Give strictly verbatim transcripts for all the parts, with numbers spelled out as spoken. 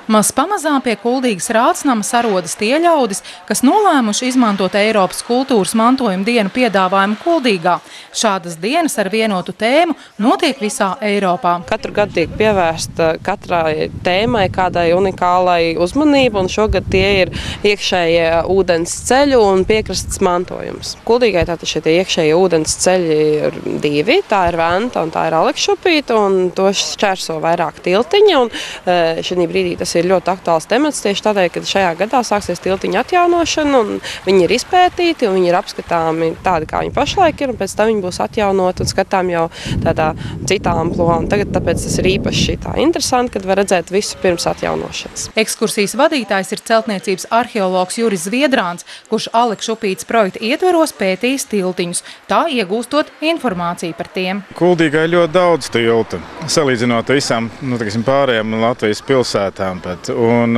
Maz pamazām pie Kuldīgas Rātsnama sarodas tie ļaudis, kas nolēmuši izmantot Eiropas kultūras mantojuma dienu piedāvājumu Kuldīgā. Šādas dienas ar vienotu tēmu notiek visā Eiropā. Katru gadu tiek pievērsta katrai tēmai, kādai unikālai uzmanību, un šogad tie ir iekšējie ūdens ceļu un piekrastes mantojums. Kuldīgai tātad šie iekšējie ūdens ceļi ir divi, tā ir Venta un tā ir Alekšupīte, un to šķērso vairāk tiltiņi, un šī brīdī tas ir ļoti aktuāls temats tieši tādēļ, ka šajā gadā sāksies tiltiņa atjaunošana, un viņi ir izpētīti, un viņi ir apskatāmi tādi, kā viņi pašlaik ir, un pēc tam viņi būs atjaunot un skatām jau tādā citā amplitūdā. Tagad tāpēc tas ir īpaši tā interesanti, kad var redzēt visu pirms atjaunošanas. Ekskursijas vadītājs ir celtniecības arheologs Juris Zviedrāns, kurš Alekšupītes projekta ietveros pētījis tiltiņus, tā iegūstot informāciju par tiem. Kuldīgā ir ļoti daudz tiltu, salīdzinot visām, nu, tiksim, pārējām Latvijas pilsētām. Bet, un,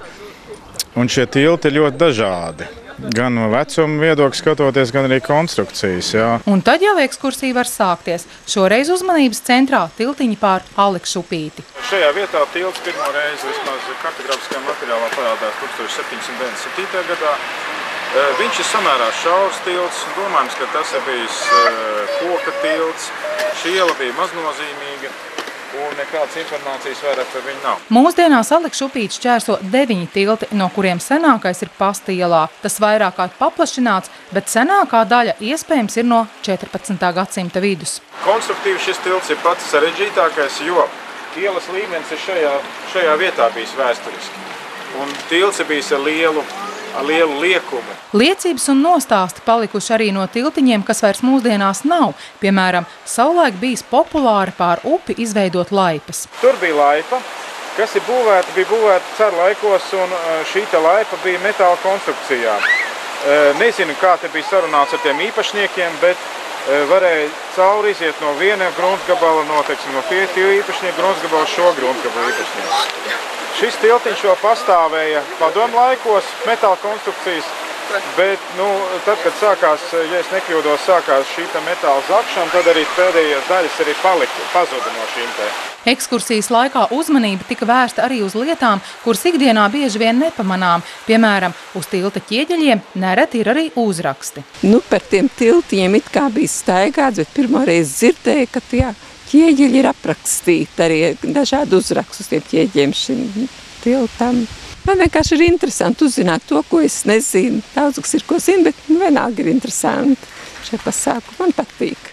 un šie tilti ir ļoti dažādi. Gan no vecuma viedokļa skatoties, gan arī konstrukcijas. Jā. Un tad jau ekskursija var sākties. Šoreiz uzmanības centrā tiltiņi pār Alekšupīti. Šajā vietā tilts pirmo reizi vismaz kartografiskajā materiālā parādās tūkstoš septiņsimt deviņdesmit septītajā gadā. Viņš ir samērā šaurs tilts, domājams, ka tas ir bijis koka tilts. Šī iela bija maznozīmīga. Un nekādas informācijas vairāk par viņu nav. Mūsdienās Alekšupīti šķērso deviņi tilti, no kuriem senākais ir Pasta ielā. Tas vairāk kārt paplašināts, bet senākā daļa iespējams ir no četrpadsmitā gadsimta vidus. Konstruktīvi šis tilts ir pats sarežģītākais, jo ielas līmenis ir šajā, šajā vietā bijis vēsturiski. Un tilts ir bijis ar lielu, ar lielu liekumu. Liecības un nostāsti palikuši arī no tiltiņiem, kas vairs mūsdienās nav. Piemēram, savulaik bijis populāri pār upi izveidot laipas. Tur bija laipa, kas ir būvēta, bija būvēta caru laikos, un šī te laipa bija metāla konstrukcijā. Nezinu, kā te bija sarunāts ar tiem īpašniekiem, bet varēja cauri iziet no viena gruntsgabala, no, teiksim, no tie īpašnieku gruntsgabala šo gruntsgabalu īpašnieku. Šis tiltiņš vēl pastāvēja padomu laikos, metāla konstrukcijas, bet, nu, tad, kad sākās, ja es nekļūdos, sākās šī metāla zakšana, tad arī pēdējās daļas arī palika, pazuda no šīm te. Ekskursijas laikā uzmanība tika vērsta arī uz lietām, kuras ikdienā bieži vien nepamanām. Piemēram, uz tilta ķieģeļiem nereti ir arī uzraksti. Nu, par tiem tiltiņiem it kā bija staigāts, bet pirmoreiz dzirdēju, ka jā, ķieģeļi ir aprakstīti arī dažādi uzrakstus tiem ķieģiem šim tiltam. Man vienkārši ir interesanti uzzināt to, ko es nezinu. Daudz, kas ir, ko zinu, bet vienalga ir interesanti. Šie pasākumi man patīk.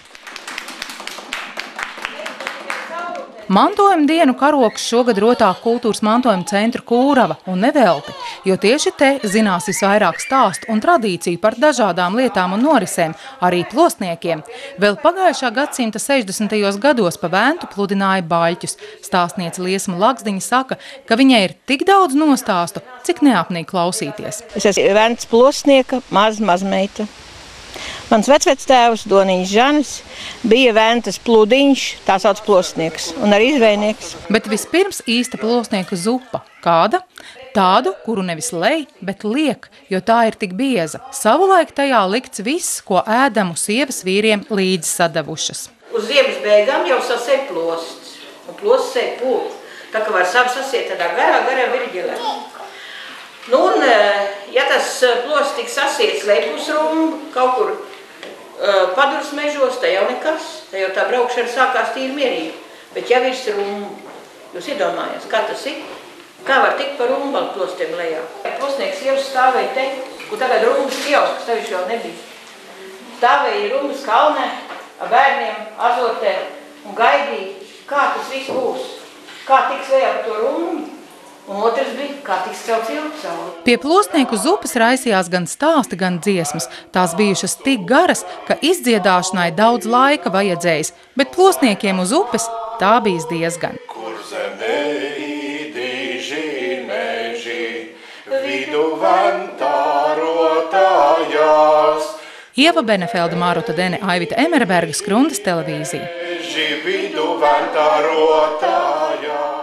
Mantojuma dienu karoks šogad rotā kultūras mantojuma centru Kūrava un nevelti, jo tieši te zinās visvairāk stāstu un tradīciju par dažādām lietām un norisēm, arī plosniekiem. Vēl pagājušā gadsimta sešdesmitajos gados pa Ventu pludināja baļķus. Stāstniece Liesma Lagsdiņa saka, ka viņai ir tik daudz nostāstu, cik neapnīk klausīties. Es esmu Ventas plosnieka, maz mazmeita. Mans vecvectēvs, Doniņš Žanis, bija Ventas pludiņš, tā sauc plosnieks, un arī izvejnieks. Bet vispirms īsta plosnieku zupa. Kāda? Tādu, kuru nevis lej, bet liek, jo tā ir tik bieza. Savulaik tajā likts viss, ko ēdamu sievas vīriem līdzi sadavušas. Uz ziemas beigām jau sasēja plosts, un plosts sēja pūku. Tā kā var savu sasiet tādā garā, garā virģelē. Nu, un, ja tas plosts tik sasiets lejpus rumbu, kaut kur uh, padurs mežos, tā jau nekas. Tā jau tā braukšana sākās tīri mierīgi. Bet ja virs rumbu, jūs iedomājās, kā tas ir? Kā var tikt par rumbalu plostiem lejā? Plostnieks jau stāvēja te, un tagad rumbas kiosks, tevis jau nebija. Stāvēja rumbas kalnē, ar bērniem, azotē, un gaidīja, kā tas viss būs. Kā tiks lejā par to rumbu? Un otrs bija, kā tiks celts ilgsauli. Pie plosnieku zupas raisījās gan stāsti, gan dziesmas. Tās bijušas tik garas, ka izdziedāšanai daudz laika vajadzējis, bet plosniekiem uz upes tā bijis diezgan. Kur zemē īdīži meži, vidu Ventā rotājās. Ieva Benefelda, Mārota Dene, Aivita Emerberga, Skrundas televīzija. Vidu Ventā rotājās.